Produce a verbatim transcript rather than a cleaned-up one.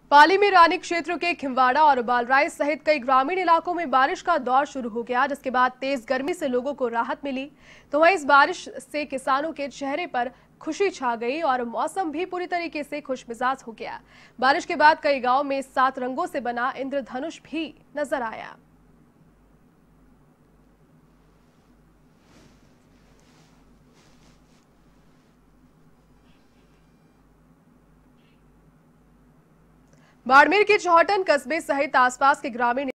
पाली में रानी क्षेत्र के खिंवाड़ा और बालराय सहित कई ग्रामीण इलाकों में बारिश का दौर शुरू हो गया, जिसके बाद तेज गर्मी से लोगों को राहत मिली। तो वहीं इस बारिश से किसानों के चेहरे पर खुशी छा गई और मौसम भी पूरी तरीके से खुशमिजाज हो गया। बारिश के बाद कई गांवों में सात रंगों से बना इंद्रधनुष भी नजर आया। बाड़मेर के चौहटन कस्बे सहित आसपास के ग्रामीण